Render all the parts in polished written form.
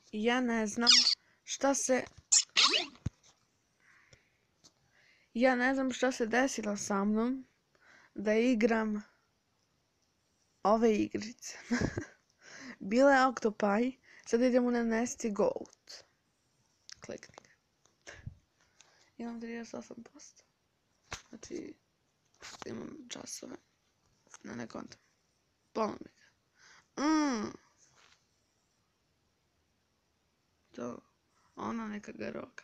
Ja ne znam šta se... Ja ne znam šta se desilo sa mnom da igram ove igrice. Bila je Octopi, sad idemo na Nasty Goat. Klikni ga. Imam 38%. Znači, imam časove. Ne kontam. Polno mi ga. To, ona neka ga roka.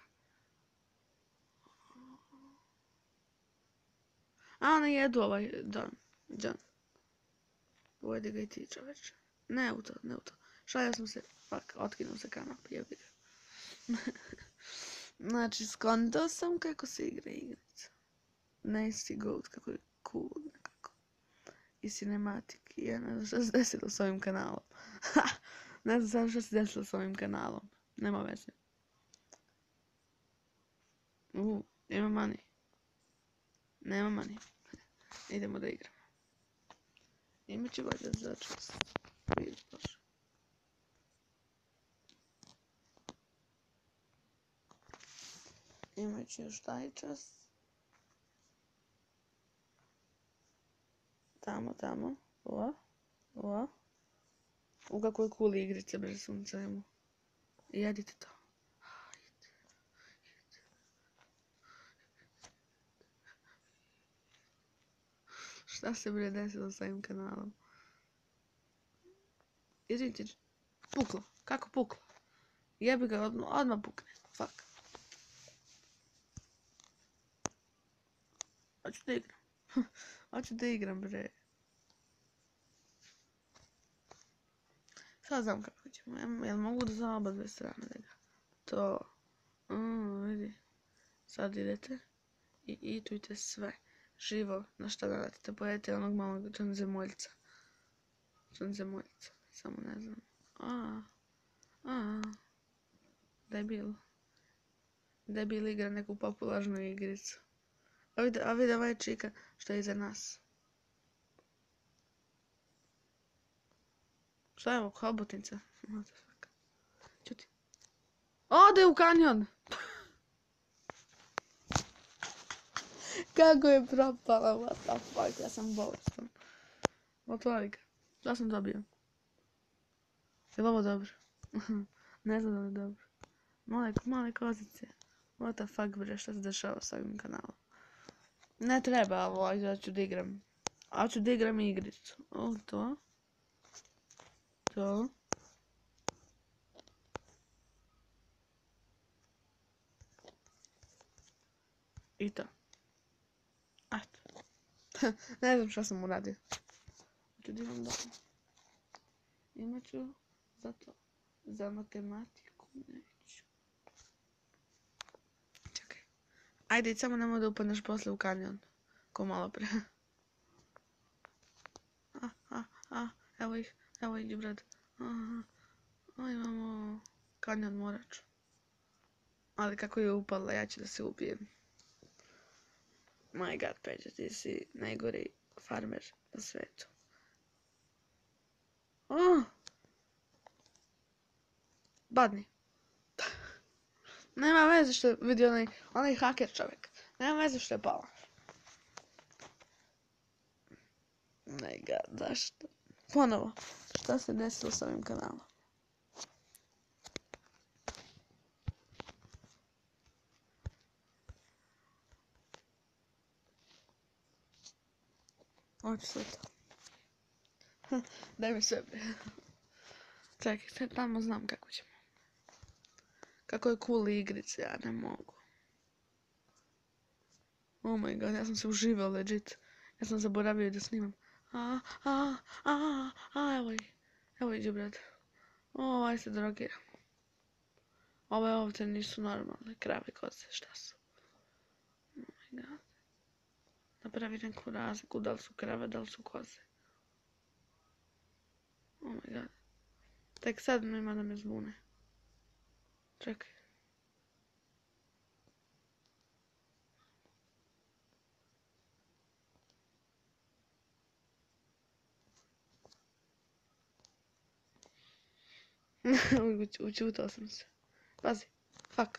A, ona jedu ovaj John. Ujedi ga i ti, čoveče. Ne u to. Šalja sam se, otkinuo se kanal, jebi ga. Znači, skontao sam kako se igra igrica. Nasty Goat, kako je cool nekako. I cinematic. Ja ne znam šta se desilo s ovim kanalom. Ne znam šta se desilo s ovim kanalom. Nema veze. Ima money. Nema money. Idemo da igramo. Imaće valjda za čas. Vidite, prošlo. Imaće još taj čas. Tamo. Ova. U kakvoj kuli igrice, bre, sunca ima. Jedite to. Šta se bre desilo s ovim kanalom? Izvinite, puklo. Kako puklo? Jebi ga, odmah pukne. Fuck. Hoću da igram, bre. Sad znam kako ćemo. Jel mogu da za oba dve strane da ga? To. Vidi. Sad idete. I itujte sve. Živo na šta naletite. Pojedite onog malog čanzemoljca. Samo ne znam. Debil igra neku popularnu igricu. A vidi ovaj čika što je iza nas. Šta je ovo, hobotnica? What the fuck? Čuti. Ode u kanjon! Kako je propala, what the fuck, ja sam bolestan. Otvori ga. Šta sam dobio? Je li ovo dobro? Ne znam da li je dobro. Male kozice. What the fuck, bre, šta se dešava s ovim kanalom? Ne treba ovo, ja ću da igram. A ću da igram igricu. To. I to. Eto. Ne znam šta sam uradio. Hoću da imam dobro. Imaću za to. Za matematiku neću. Čekaj. Ajde, samo nemoj da upadneš posle u kanjon. Ko malo pre. Evo ih, brat. Imamo kanjon morač. Ali kako je upala, ja ću da se ubijem. My god, Peđa, ti si najgori farmer na svetu. Badni. Nema veze što je vidio onaj haker čovjek. Nema veze što je pala. My god, zašto? Ponovo, šta se desilo s ovim kanalom? Hoću sve to. Daj mi sve, bre. Čekaj, sve tamo znam kako ćemo. Kako je cool igrice, ja ne mogu. Oh my god, ja sam se uživao legit. Ja sam zaboravio da snimam. Evo iđe, brat. Aj se drogira. Ove ovce nisu normalne, krave, koze, šta su? Oh my god. Napravi neku razliku, da li su krave, da li su koze. Oh my god. Tek sad ima da me zbune. Čekaj. Učutao sam se. Pazi. Fuck.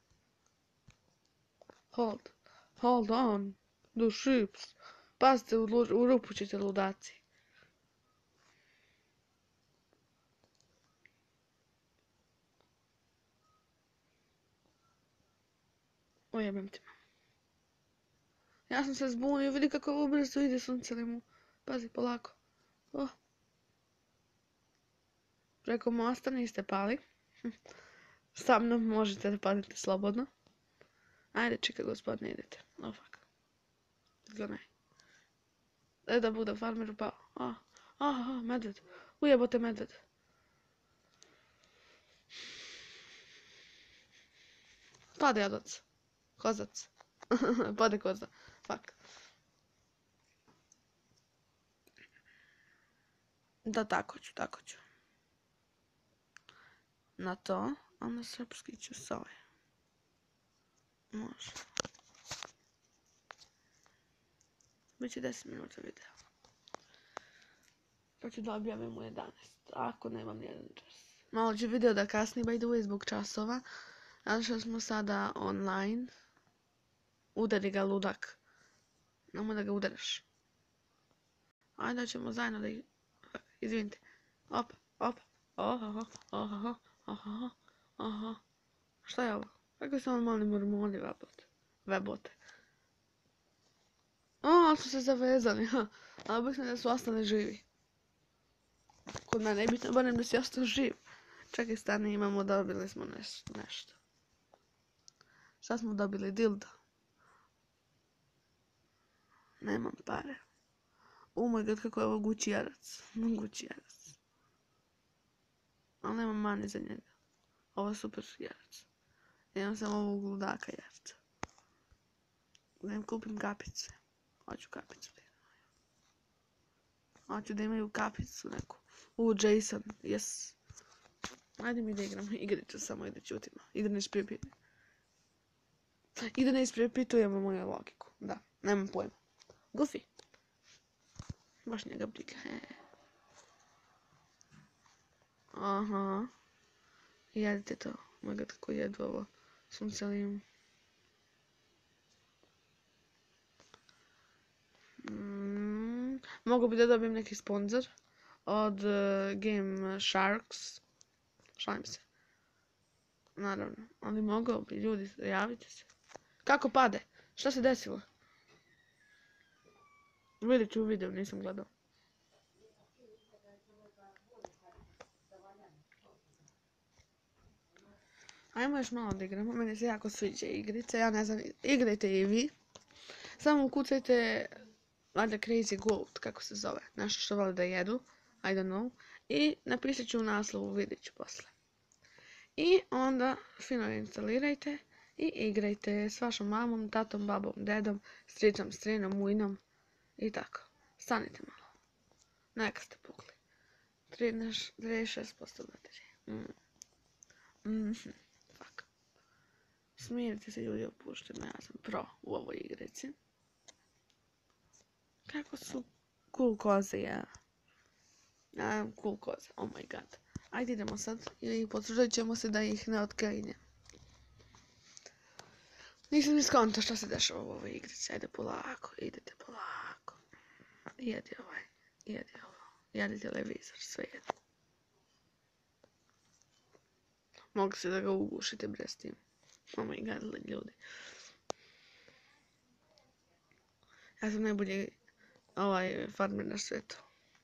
Hold on. The ships. Pazite, u rupu ćete ludaci. Ojebem ti. Ja sam se zbunio, vidi kako ovo brzo ide sunce mu. Pazi, polako. Oh. Preko mosta niste pali. Sa mnom možete da padete slobodno. Ajde, čeka gospodine, idete. Oh, fuck. Izgledaj. Daj da bude farmer upao. Medved. Ujebote medved. Pade jadoc. Kozac. Pade koza. Fuck. Da, tako ću. Na to, a na srpski ću s ovaj. Može. Biće 10 minuta videa. Pa ću da objavim u 11. Ako nemam nijedan čas. Malo ću video da kasni, by the way, zbog časova. Zato što smo sada online. Udari ga, ludak. Nemoj da ga udaraš. Ajde da ćemo zajedno da ih... Izvinite. Op. Aha. Šta je ovo? Kako se on mali mormoni vebote? Ali su se zavezali, ali obično da su ostali živi. Kod mene je bitno barem da si ostao živ. Čekaj, stani, dobili smo nešto. Šta smo dobili? Dildo. Nemam pare. Oh my god, kako je ovo Gucci jarac. Ali nemam mani za njega. Ovo je super jarac. Imam samo ovog ludaka jarca. Da im kupim kapice. Hoću kapicu. Hoću da imaju kapicu neku. Jason, yes. Ajde mi da igram igricu, samo i da ćutimo. I da ne isprepitujemo moju logiku. Da, nemam pojma. Goofy. Baš njega briga. Aha. Jedite to. Moj kako jedu ovo. Suncelim. Mogu bi da dobijem neki sponsor. Od Game Sharks. Šalim se. Naravno. Ali mogao bi ljudi, javite se. Kako pade? Šta se desilo? Vidjet ću u videu, nisam gledao. Ajmo još malo da igramo, meni se jako sviđa igrice, ja ne znam, igrajte i vi. Samo ukucajte, valjda Crazy Goat, kako se zove, nešto što vole da jedu, I don't know. I napisat ću u naslovu, vidjet ću posle. I onda fino instalirajte i igrajte s vašom mamom, tatom, babom, dedom, stricom, strinom, ujnom i tako. Stanite malo. Neka ste pukli. 36% baterije. Fuck. Smirite se ljudi, opušteno, ja sam pro u ovoj igrici. Kako su cool koze, ja. Ja imam cool koze, oh my god. Ajde idemo sad i potvrđat ćemo se da ih ne otkajne. Nisam iskontao šta se dešava u ovoj igrici, ajde polako, idete polako. Jedi ovaj, jedi ovo, jedi televizor, sve jedi. Mogu se da ga ugušite bre s tim. Oh my god, ljudi. Ja sam najbolji farmer na svijetu.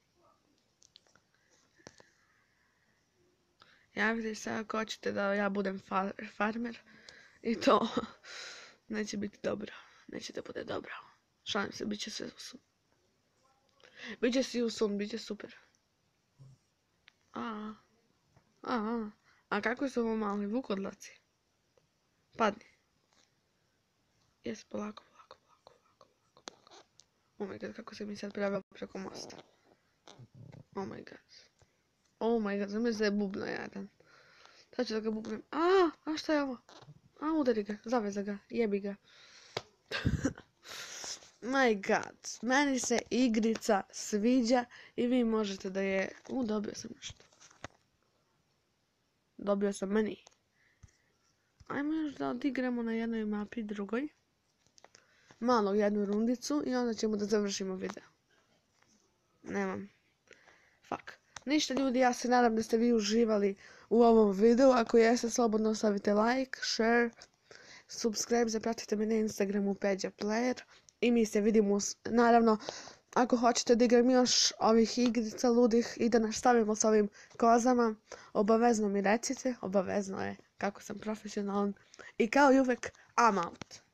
Javite se ako hoćete da ja budem farmer. I to neće biti dobro. Neće da bude dobro. Šalim se, bit će sve u sun. Biće svi u sun, bit će super. A kako su ovo mali vukodlaci? Padni. Jes, polako. Oh my god, kako se mi sad prijavio preko mosta. Oh my god, znam da je bubno jadan. Sad ću da ga bubnem. A šta je ovo? Udari ga, zaveza ga, jebi ga. My god, meni se igrica sviđa i vi možete da je... dobio sam nešto. Dobio sam meni. Ajmo još da odigramo na jednoj mapi drugoj. Malo jednu rundicu i onda ćemo da završimo video. Nemam. Fuck. Ništa ljudi, ja se nadam da ste vi uživali u ovom videu. Ako jeste, slobodno ostavite like, share, subscribe, zapratite me na Instagramu Peđa Player. I mi se vidimo, naravno, ako hoćete da igram još ovih igrica ludih i da nastavimo s ovim kozama, obavezno mi recite, obavezno je kako sam profesionalan. I kao i uvek, I'm out.